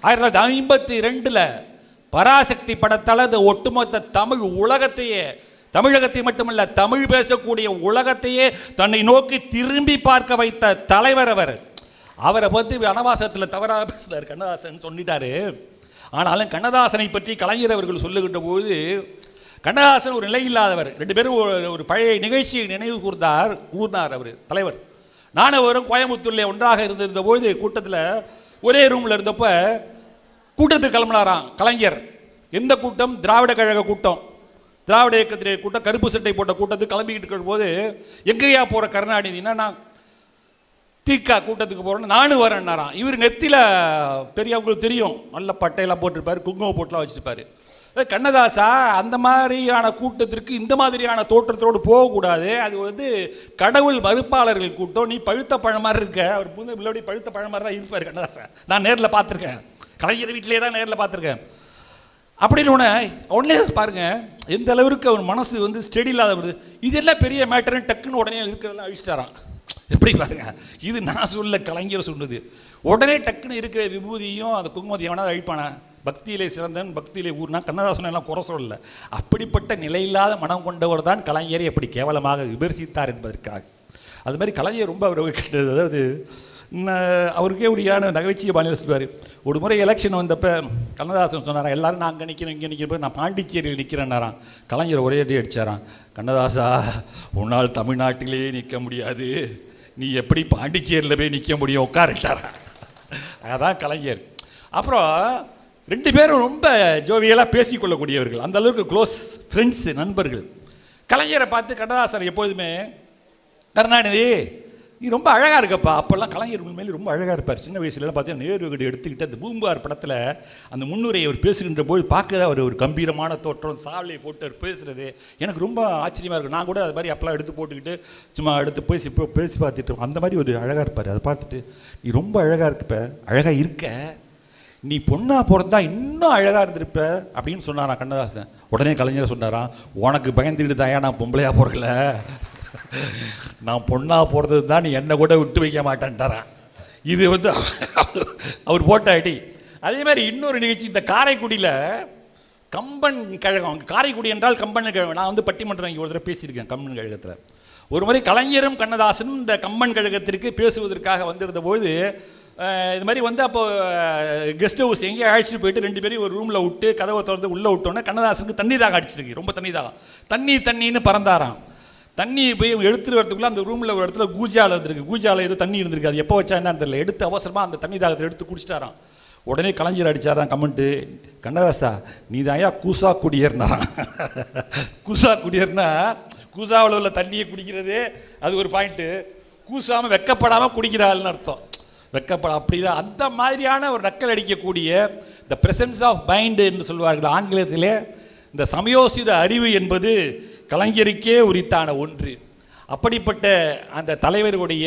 1952 பராசக்தி படத்தால் அந்த ஒட்டுமொத்த தமிழ் உலகத்தையே, தமிழகத்தை மட்டுமல்ல தமிழ் பேசக்கூடிய உலகத்தையே தன்னை நோக்கி திரும்பி பார்க்க வைத்த தலைவர் அவர். அவரை பற்றி வனவாசத்தில் தவறாக பேசுகிறார் கண்ணதாசன் சொல்லிட்டாரு. ஆனாலும் கண்ணதாசனை பற்றி கலைஞர் அவர்கள் சொல்லுகின்ற போது, கண்ணதாசன் ஒரு நிலை இல்லாதவர். 2 பேரும் ஒரு பழைய நிகழ்ச்சியை நினைவு கூர்ந்தார் அவர் தலைவர். நானும் அவரும் கோயம்புத்தூரில் ஒன்றாக இருந்திருந்த பொழுது கூட்டத்தில் ஒரே ரூமில் இருந்தப்போ கூட்டத்துக்கு கிளம்பினாராம் கலைஞர். எந்த கூட்டம்? திராவிட கழக கூட்டம், திராவிட இயக்கத்திலே கூட்டம், கருப்பு சட்டை போட்ட கூட்டத்துக்கு கிளம்பிக்கிட்டு இருக்கிற போது, எங்கேயா போகிற கருணாநிதினா, நான் திக கூட்டத்துக்கு போகிறேன்னு நானும் வரேன்னாராம். இவர் நெத்தியில் பெரியவங்களுக்கு தெரியும், நல்ல பட்டையெல்லாம் போட்டிருப்பார், குங்கும போட்டெலாம் வச்சுருப்பார். கண்ணதாசா, அந்த மாதிரியான கூட்டத்திற்கு இந்த மாதிரியான தோற்றத்தோடு போகக்கூடாது, அது வந்து கடவுள் மறுப்பாளர்கள் கூட்டம், நீ பழுத்த பழம் மாதிரி இருக்க. அவர் புதுப்படி பழுத்த பழம் மாதிரி தான் இருப்பார் கண்ணதாசா, நான் நேரில் பார்த்துருக்கேன். கலைஞர் வீட்டிலே தான் நேரில் பார்த்துருக்கேன். அப்படின்னு உடனே பாருங்க எந்த அளவுக்கு அவர் மனசு வந்து ஸ்டெடி இல்லாத இதெல்லாம் பெரிய மேட்டர்னு டக்குன்னு உடனே இருக்கிறதெல்லாம் அழிச்சிட்டாரான். எப்படி பாருங்க, இது நான் சொல்ல கலைஞர் சொன்னது. உடனே டக்குன்னு இருக்கிற விபூதியும் அந்த குங்குமத்தையும் எவனா அழிப்பானா? பக்தியிலே சிறந்தன் பக்தியிலே ஊர்னா கண்ணதாசன் எல்லாம் குறை சொல்லல. அப்படிப்பட்ட நிலையில்லாத மனம் கொண்டவர் தான் கலைஞரை எப்படி கேவலமாக விமர்சித்தார் என்பதற்காக. அது மாதிரி கலைஞர் ரொம்ப அவர் அதாவது அவருக்கே உரியான நகைச்சுவை பாணியில் சொல்லுவார். ஒரு முறை எலெக்ஷன் வந்தப்போ கண்ணதாசன் சொன்னாராம், எல்லாரும் நான் அங்கே நிற்கிறேன் இங்கே நிற்கிறப்ப நான் பாண்டிச்சேரியில் நிற்கிறேன்னாராம். கலைஞர் ஒரே அடி அடித்தாராம், கண்ணதாசா உன்னால் தமிழ்நாட்டிலே நிற்க முடியாது, நீ எப்படி பாண்டிச்சேரியில் போய் நிற்க முடியும், உட்காரிட்டாரா. அதான் கலைஞர். அப்புறம் ரெண்டு பேரும் ரொம்ப ஜோவியலாக பேசிக்கொள்ளக்கூடியவர்கள், அந்த அளவுக்கு க்ளோஸ் ஃப்ரெண்ட்ஸு, நண்பர்கள். கலைஞரை பார்த்து கண்ணதாசன் எப்போதுமே, கருணாநிதி நீ ரொம்ப அழகாக இருக்கப்பா. அப்போல்லாம் கலைஞர் உண்மையிலே ரொம்ப அழகாக இருப்பார். சின்ன வயசுலலாம் பார்த்தீங்கன்னா நேரு எடுத்துக்கிட்டு அந்த பூம்பார் படத்தில் அந்த முன்னுரையை அவர் பேசுகின்ற போது பார்க்க அவர் ஒரு கம்பீரமான தோற்றம், சாலையை போட்டு அவர் பேசுகிறது எனக்கு ரொம்ப ஆச்சரியமாக இருக்கும். நான் கூட அது மாதிரி அப்பெல்லாம் எடுத்து போட்டுக்கிட்டு சும்மா எடுத்து பேசி பார்த்துட்டு அந்த மாதிரி ஒரு அழகாக இருப்பார். அதை பார்த்துட்டு நீ ரொம்ப அழகாக இருப்ப, அழகாக இருக்க, நீ பொண்ணாக பிறந்தா இன்னும் அழகாக இருந்திருப்ப அப்படின்னு சொன்னாரான் கண்ணதாசன். உடனே கலைஞர் சொன்னாரான், உனக்கு பயந்துக்கிட்டு தாயா நான் பொம்பளையாக பிறக்கல, நான் பொண்ணாக போகிறது தான் நீ என்னை கூட விட்டு வைக்க மாட்டேன்ட்டாரான். இது வந்து அவர் போட்ட அடி. அதே மாதிரி இன்னொரு நிகழ்ச்சி, இந்த காரைக்குடியில் கம்பன் கழகம், காரைக்குடி என்றால் கம்பன் கழகம். நான் வந்து பட்டிமன்றம் இங்கே ஒரு தடவை பேசியிருக்கேன் கம்பன் கழகத்தில். ஒரு முறை கலைஞரும் கண்ணதாசனும் இந்த கம்பன் கழகத்திற்கு பேசுவதற்காக வந்திருந்த போது இது மாதிரி வந்து அப்போது கெஸ்ட் ஹவுஸ் எங்கேயோ அழைச்சிட்டு போயிட்டு ரெண்டு பேரையும் ஒரு ரூமில் விட்டு கதவை திறந்து உள்ளே விட்டோன்னே கண்ணதாசனுக்கு தண்ணி தாகம் அடிச்சிருக்கு, ரொம்ப தண்ணி தாகம். தண்ணின்னு பறந்தாராம். தண்ணி போய் எடுத்துகிட்டு வரதுக்குள்ளே அந்த ரூமில் ஒரு இடத்துல கூஜாவில் இருந்திருக்கு, கூஜாவில் ஏதோ தண்ணி இருந்திருக்கு, அது எப்போ வச்சா என்னன்னு தெரியல, எடுத்து அவசரமாக அந்த தண்ணி தாகத்தை எடுத்து குடிச்சிட்டாராம். உடனே கலைஞர் அடித்தாராம் கமெண்ட்டு, கண்ணதாசா நீ தான் ஐயா கூசா குடியேறினாரான். கூசா குடியேறினா கூசாவில் உள்ள தண்ணியை குடிக்கிறது அது ஒரு பாயிண்ட்டு, கூசாமல் வெக்கப்படாமல் குடிக்கிறாள்னு அர்த்தம். அப்படிதான் அந்த மாதிரியான ஒரு நக்கல் அடிக்கக்கூடிய இந்த பிரசன்ஸ் ஆஃப் மைண்ட் என்று சொல்வார்கள் ஆங்கிலத்திலே. இந்த சமயோசித அறிவு என்பது கலைஞருக்கே உரித்தான ஒன்று. அப்படிப்பட்ட அந்த தலைவருடைய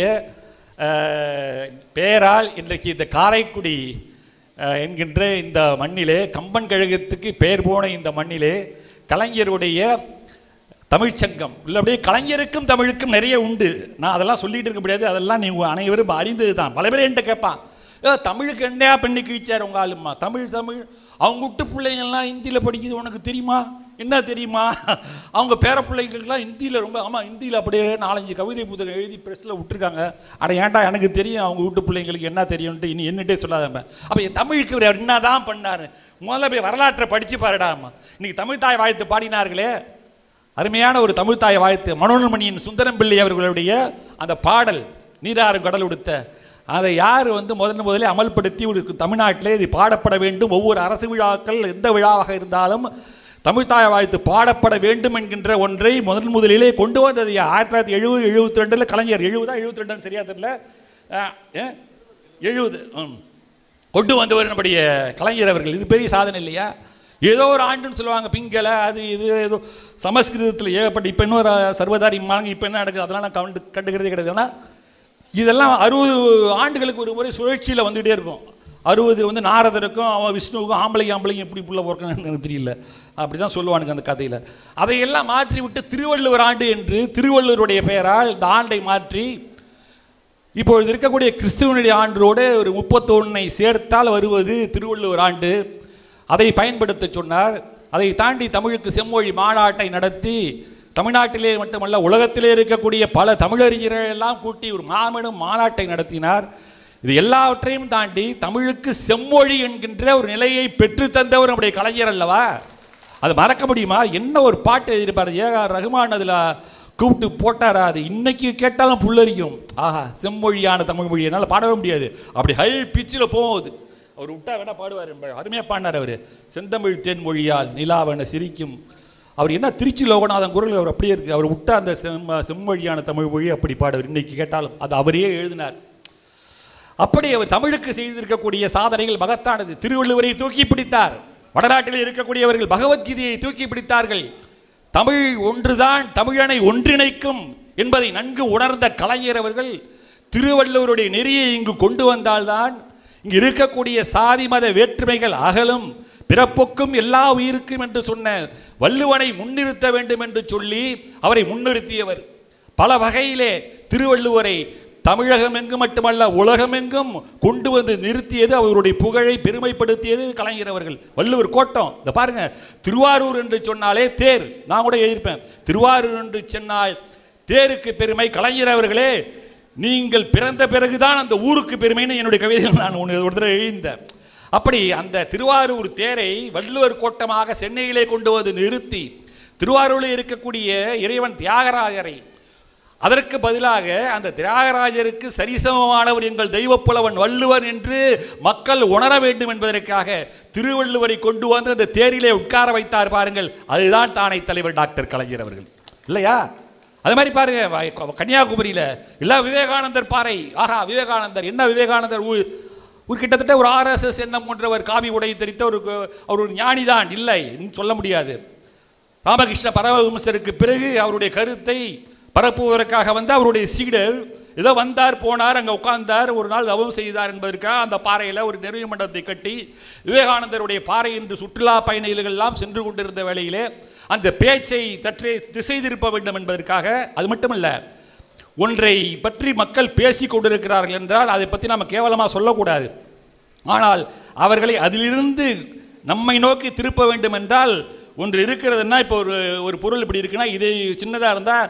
பெயரால் இன்றைக்கு இந்த காரைக்குடி என்கின்ற இந்த மண்ணிலே, கம்பன் கழகத்துக்கு பெயர் போன இந்த மண்ணிலே கலைஞருடைய தமிழ்ச்சங்கம் இல்லை, அப்படியே கலைஞருக்கும் தமிழுக்கும் நிறைய உண்டு. நான் அதெல்லாம் சொல்லிகிட்டு இருக்க முடியாது, அதெல்லாம் நீங்கள் அனைவரும் அறிந்தது தான். பல பேர் என்கிட்ட கேட்பான், தமிழுக்கு என்னையா பண்ணி கிழிச்சார் உங்கள் ஆளுமா, தமிழ் அவங்க விட்டு பிள்ளைங்கள்லாம் ஹிந்தியில் படிக்குது உனக்கு தெரியுமா, என்ன தெரியுமா, அவங்க பேர பிள்ளைங்களுக்கெல்லாம் ஹிந்தியில் ரொம்ப, ஆமாம் ஹிந்தியில் அப்படியே 4-5 கவிதை புத்தகம் எழுதி ப்ரெஸ்ஸில் விட்டுருக்காங்க. அட ஏன்டா எனக்கு தெரியும் அவங்க வீட்டு பிள்ளைங்களுக்கு என்ன தெரியும்ன்ட்டு இனி என்னட்டே சொல்லாதப்ப. அப்போ என் தமிழுக்கு இவர் என்ன தான் பண்ணார், முதல்ல போய் வரலாற்றை படித்து பாருடாமா. இன்றைக்கி தமிழ்தாய் வாழ்த்து பாடினார்களே, அருமையான ஒரு தமிழ்தாய் வாழ்த்து, மனோன்மணியின் சுந்தரம் பிள்ளை அவர்களுடைய அந்த பாடல் நீராறு கடல் உடுத்த, அதை யார் வந்து முதலே அமல்படுத்தி ஒரு தமிழ்நாட்டிலே இது பாடப்பட வேண்டும், ஒவ்வொரு அரசு விழாக்கள் எந்த விழாவாக இருந்தாலும் தமிழ்தாய் வாழ்த்து பாடப்பட வேண்டும் என்கின்ற ஒன்றை முதலிலே கொண்டு வந்தது 1970-72 கலைஞர், 70-72 சரியா தெரியல, 70 கொண்டு வந்தவர் நம்முடைய கலைஞர் அவர்கள். இது பெரிய சாதனை இல்லையா? ஏதோ ஒரு ஆண்டுன்னு சொல்லுவாங்க, பிங்கலை அது இது ஏதோ சமஸ்கிருதத்தில் ஏகப்பட்ட, இப்போ இன்னொரு சர்வதாரி மாங்க இப்போ என்ன நடக்குது அதெல்லாம் நான் கண்டுக்கிறதே கிடையாதுன்னா, இதெல்லாம் 60 ஆண்டுகளுக்கு ஒரு முறை சுழற்சியில் வந்துகிட்டே இருக்கும். 60 வந்து நாரதருக்கும் அவன் விஷ்ணுவுக்கும் ஆம்பளைங்க எப்படி புள்ள போறக்கணும்னு எனக்கு தெரியல, அப்படி தான் சொல்லுவானுங்க அந்த கதையில். அதையெல்லாம் மாற்றி விட்டு திருவள்ளுவர் ஆண்டு என்று திருவள்ளுவருடைய பெயரால் இந்த ஆண்டை மாற்றி இப்பொழுது இருக்கக்கூடிய கிறிஸ்துவனுடைய ஆண்டோடு ஒரு 31 சேர்த்தால் வருவது திருவள்ளுவர் ஆண்டு. அதை பயன்படுத்த சொன்னார். அதை தாண்டி தமிழுக்கு செம்மொழி மாநாட்டை நடத்தி தமிழ்நாட்டிலே மட்டுமல்ல உலகத்திலே இருக்கக்கூடிய பல தமிழறிஞர்கள் எல்லாம் கூட்டி ஒரு மாநாட்டை நடத்தினார். இது எல்லாவற்றையும் தாண்டி தமிழுக்கு செம்மொழி என்கின்ற ஒரு நிலையை பெற்று தந்தவர் நம்முடைய கலைஞர் அல்லவா? அது மறக்க முடியுமா? என்ன ஒரு பாட்டு எழுதியிருப்பார் ஏஆர் ரகுமான், அதில் கூப்பிட்டு போட்டாரா, அது இன்னைக்கு கேட்டாலும் புல்லரிக்கும். ஆஹா, செம்மொழியான தமிழ் மொழி என்னால் பாடவே முடியாது, அப்படி ஹை பிச்சில் போகுது. அவர் விட்டா வேணா பாடுவார், அருமையாக பாடினார் அவர். செந்தமிழ் தேன்மொழியால் நிலாவென சிரிக்கும், அவர் என்ன திருச்சி லோகநாதன் குரல் அவர் அப்படியே இருக்குது. அவர் விட்டா அந்த செம்மொழியான தமிழ் மொழி அப்படி பாடுவார், இன்னைக்கு கேட்டாலும். அது அவரே எழுதினார். அப்படி அவர் தமிழுக்கு செய்திருக்கக்கூடிய சாதனைகள் மகத்தானது. திருவள்ளுவரை தூக்கி பிடித்தார். வடநாட்டில் இருக்கக்கூடியவர்கள் பகவத்கீதையை தூக்கி பிடித்தார்கள். தமிழ் ஒன்றுதான் தமிழனை ஒன்றிணைக்கும் என்பதை நன்கு உணர்ந்த கலைஞர் அவர்கள் திருவள்ளுவருடைய நெறியை இங்கு கொண்டு வந்தால்தான் இங்கு இருக்கக்கூடிய சாதி மத வேற்றுமைகள் அகலும், பிறப்புக்கும் எல்லா உயிருக்கும் என்று சொன்ன வள்ளுவனை முன்னிறுத்த வேண்டும் என்று சொல்லி அவரை முன்னிறுத்தியவர். பல வகையிலே திருவள்ளுவரை தமிழகம் எங்கும் மட்டுமல்ல உலகமெங்கும் கொண்டு வந்து நிறுத்தியது, அவருடைய புகழை பெருமைப்படுத்தியது கலைஞர் அவர்கள். வள்ளுவர் கோட்டம் இந்த பாருங்க, திருவாரூர் என்று சொன்னாலே தேர். நான் கூட எழுதியிருப்பேன், திருவாரூர் என்று சொன்னால் தேருக்கு பெருமை. கலைஞர் அவர்களே, நீங்கள் பிறந்த பிறகுதான் அந்த ஊருக்கு பெருமைன்னு என்னுடைய கவிதையில் நான் ஒரு தடவை எழுந்தேன். அப்படி அந்த திருவாரூர் தேரை வள்ளுவர் கோட்டமாக சென்னையிலே கொண்டு வந்து நிறுத்தி, திருவாரூரில் இருக்கக்கூடிய இறைவன் தியாகராஜரை, அதற்கு பதிலாக அந்த தியாகராஜருக்கு சரிசமமானவர் எங்கள் தெய்வப்புலவன் வள்ளுவர் என்று மக்கள் உணர வேண்டும் என்பதற்காக திருவள்ளுவரை கொண்டு வந்து அந்த தேரிலே உட்கார வைத்தார் பாருங்கள். அதுதான் தானை தலைவர் டாக்டர் கலைஞர் அவர்கள் இல்லையா? அது மாதிரி பாருங்க, கன்னியாகுமரியில் இல்லை விவேகானந்தர் பாறை. ஆஹா, விவேகானந்தர் என்ன விவேகானந்தர் ஒரு கிட்டத்தட்ட ஒரு RSS எண்ணம் போன்றவர், காவி உடை தெரித்த அவர் ஒரு ஞானிதான் இல்லை சொல்ல முடியாது. ராமகிருஷ்ண பரமஹம்சருக்கு பிறகு அவருடைய கருத்தை பரப்புவதற்காக வந்து அவருடைய சீடர் ஏதோ வந்தார் போனார், அங்கே உட்கார்ந்தார், ஒரு நாள் தவம் செய்தார் என்பதற்காக அந்த பாறையில் ஒரு நிறைவு மண்டபத்தை கட்டி விவேகானந்தருடைய பாறை என்று சுற்றுலா பயணிகள் எல்லாம் சென்று கொண்டிருந்த வேளையிலே அந்த பேச்சை சற்றே திசை திருப்ப வேண்டும் என்பதற்காக, அது மட்டுமல்ல, ஒன்றை பற்றி மக்கள் பேசி கொண்டிருக்கிறார்கள் என்றால் அதை பற்றி நம்ம கேவலமாக சொல்லக்கூடாது. ஆனால் அவர்களை அதிலிருந்து நம்மை நோக்கி திருப்ப வேண்டும் என்றால் ஒன்று இருக்கிறதுன்னா, இப்போ ஒரு பொருள் இப்படி இருக்குன்னா, இதே சின்னதாக இருந்தால்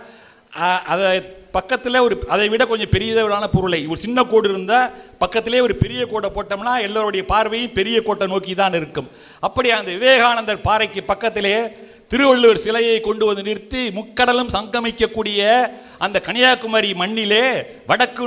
அதை பக்கத்தில் அதை விட கொஞ்சம் பெரியதான பொருளை ஒரு சின்ன கோடு இருந்தால் பக்கத்திலே ஒரு பெரிய கோடை போட்டோம்னா எல்லோருடைய பார்வையும் பெரிய கோட்டை நோக்கி தான் இருக்கும். அப்படி அந்த விவேகானந்தர் பாறைக்கு பக்கத்திலே திருவள்ளுவர் சிலையை கொண்டு வந்து நிறுத்தி முக்கடலும் சங்கமிக்கக்கூடிய அந்த கன்னியாகுமரி மண்ணிலே வடக்கு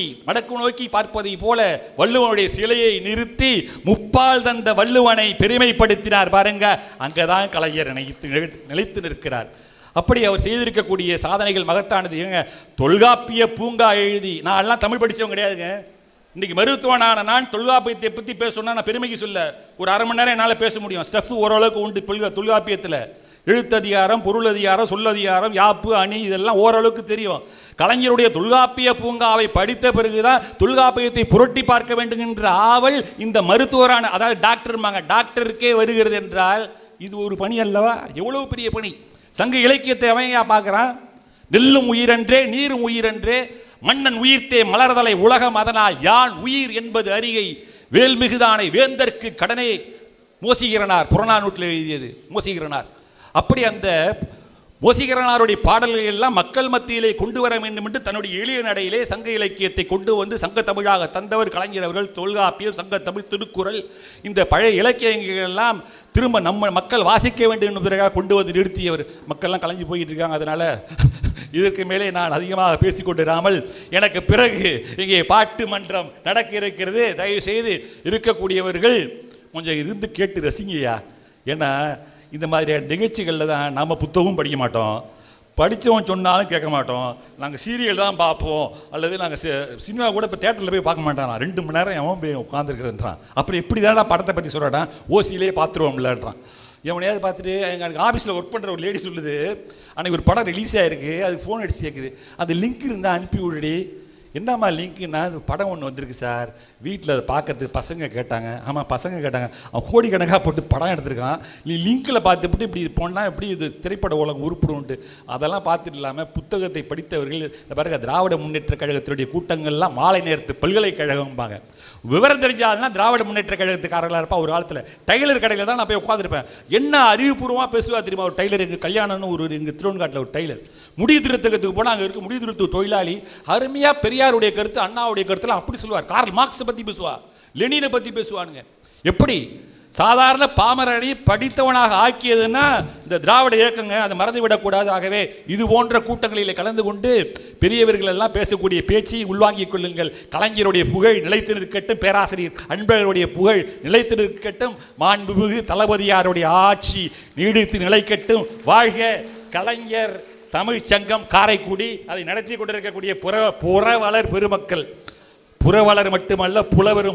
நோக்கி பார்ப்பதை போல வள்ளுவனுடைய சிலையை நிறுத்தி முப்பால் தந்த வள்ளுவனை பெருமைப்படுத்தினார் பாருங்க. அங்கதான் கலைஞர் நிலைத்து நிற்கிறார். அப்படி அவர் செய்திருக்கக்கூடிய சாதனைகள் மகத்தானது. ஏங்க, தொல்காப்பிய பூங்கா எழுதி, நான் எல்லாம் தமிழ் படித்தவங்க கிடையாதுங்க. இன்றைக்கி மருத்துவனான நான் தொல்காப்பியத்தை பற்றி பேசணும்னா நான் பெருமைக்கு சொல்ல ஒரு அரை மணி நேரம் என்னால் பேச முடியும். ஸ்டஃப் ஓரளவுக்கு உண்டு தொல்காப்பியத்தில். எழுத்ததிகாரம், பொருளதிகாரம், சொல்லதிகாரம், யாப்பு, அணி இதெல்லாம் ஓரளவுக்கு தெரியும். கலைஞருடைய தொல்காப்பிய பூங்காவை படித்த பிறகுதான் தொல்காப்பியத்தை புரட்டி பார்க்க வேண்டும் என்ற ஆவல் இந்த மருத்துவரான, அதாவது டாக்டருக்கே வருகிறது என்றால் இது ஒரு பணி அல்லவா? எவ்வளவு பெரிய பணி! சங்க இலக்கியத்தை அவன் பார்க்குறான். நெல்லும் உயிரன்றே நீரும் உயிரன்றே, மன்னன் உயிர்த்தே மலர்தலை உலகம் அதனால் யான் உயிர் என்பது அறிகை, வேல்மிகுதானை வேந்தற்கு கடனே மோசிகிறனார். புறநானூற்றில் எழுதியது மோசிகிறனார். அப்படி அந்த மோசிகிறனாருடைய பாடல்கள் எல்லாம் மக்கள் மத்தியிலே கொண்டு வர வேண்டும் என்று தன்னுடைய எளிய நடையிலே சங்க இலக்கியத்தை கொண்டு வந்து சங்க தமிழாக தந்தவர் கலைஞர் அவர்கள். தொல்காப்பியம், சங்க தமிழ், திருக்குறள், இந்த பழைய இலக்கியங்கள் எல்லாம் திரும்ப நம்ம மக்கள் வாசிக்க வேண்டும் என்பதற்காக கொண்டு வந்து நிறுத்தியவர். மக்கள்லாம் கலைஞ்சு போயிட்டு இருக்காங்க. அதனால் இதற்கு மேலே நான் அதிகமாக பேசிக்கொண்டிராமல், எனக்கு பிறகு இங்கே பாட்டு மன்றம் நடக்க இருக்கிறது. தயவு செய்து இருக்கக்கூடியவர்கள் கொஞ்சம் இருந்து கேட்டு ரசிங்கய்யா. ஏன்னா இந்த மாதிரியான நிகழ்ச்சிகளில் தான் நம்ம புத்தகமும் படிக்க மாட்டோம், படித்தவன் சொன்னாலும் கேட்க மாட்டோம். நாங்கள் சீரியல் தான் பார்ப்போம், அல்லது நாங்கள் சினிமா கூட இப்போ தேட்டரில் போய் பார்க்க மாட்டான். 2 மணி நேரம் எவன் போய் உட்காந்துருக்குறேன்றான். அப்படி எப்படி தானே படத்தை பற்றி சொல்கிறான், ஓசியிலே பார்த்துருவோம்லன்றான். எவனையாவது பார்த்துட்டு எங்களுக்கு ஆஃபீஸில் ஒர்க் பண்ணுற ஒரு லேடி சொல்லுது, அன்றைக்கி ஒரு படம் ரிலீஸ் ஆகிருக்கு, அதுக்கு ஃபோன் அடிச்சு கேட்குது, அந்த லிங்க் இருந்தால் அனுப்பி விடுடி. என்னம்மா லிங்க்குன்னா, அது படம் ஒன்று வந்திருக்கு சார், வீட்டில் அதை பார்க்கறதுக்கு பசங்க கேட்டாங்க. ஆமாம், பசங்க கேட்டாங்க. அவன் கோடிக்கணக்காக போட்டு படம் எடுத்திருக்கான், நீ லிங்க்கில் பார்த்துட்டு இப்படி போனால் எப்படி இது திரைப்பட உலகம் உருப்பிடும்ட்டு அதெல்லாம் பார்த்துட்டு இல்லாமல் புத்தகத்தை படித்தவர்கள் இந்த பாருங்க, திராவிட முன்னேற்ற கழகத்தினுடைய கூட்டங்கள்லாம் மாலை நேரத்து பல்கலைக்கழகம்பாங்க. விவரம் தெரிஞ்சால்னா திராவிட முன்னேற்ற கழகத்துக்காரர்களாக இருப்பா. ஒரு காலத்தில் டைலர் கடையில் தான் நான் போய் உட்காந்துருப்பேன். என்ன அறிவுபூர்வமாக பேசுவா தெரியுமா? ஒரு டைலர், எங்கள் கல்யாணம்னு ஒரு எங்கள் திருவன்காட்டில் ஒரு டைலர், முடி திருத்தத்துக்கு போனால் அங்கே இருக்க முடி திருத்து தொழிலாளி அருமையாக பெரியாருடைய கருத்து, அண்ணாவுடைய கருத்துலாம் அப்படி சொல்லுவார். கார்ல் மார்க்ஸை பற்றி பேசுவா, லெனினை பற்றி பேசுவானுங்க. எப்படி சாதாரண பாமரனை படித்தவனாக ஆக்கியதுன்னா இந்த திராவிட இயக்கங்க, அதை மறந்து விடக்கூடாது. ஆகவே இது போன்ற கூட்டங்களில் கலந்து கொண்டு பெரியவர்கள் எல்லாம் பேசக்கூடிய பேச்சை உள்வாங்கிக் கொள்ளுங்கள். கலைஞருடைய புகழ் நிலைத்து நிற்கட்டும், பேராசிரியர் அன்பர்களுடைய புகழ் நிலைத்து நிற்கட்டும், மாண்புமிகு தளபதியாருடைய ஆட்சி நீடித்து நிலைக்கட்டும். வாழ்க கலைஞர் தமிழ் சங்கம் காரைக்குடி, அதை நடத்தி கொண்டிருக்கக்கூடிய புறவலர் பெருமக்கள், புறவலர் மட்டுமல்ல புலவரும்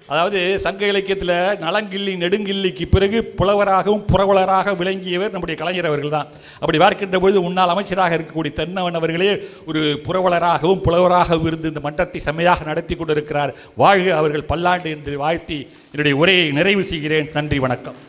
அதாவது சங்க இலக்கியத்தில் நலங்கிள்ளி நெடுங்கிள்ளிக்கு பிறகு புலவராகவும் புரவலராக விளங்கியவர் நம்முடைய கலைஞர் அவர்கள் தான். அப்படி பார்க்கின்ற பொழுது முன்னாள் அமைச்சராக இருக்கக்கூடிய தென்னவன் அவர்களே ஒரு புரவலராகவும் புலவராகவும் இருந்து இந்த மன்றத்தை செம்மையாக நடத்தி கொண்டிருக்கிறார். வாழ்க அவர்கள் பல்லாண்டு என்று வாழ்த்தி என்னுடைய உரையை நிறைவு செய்கிறேன். நன்றி, வணக்கம்.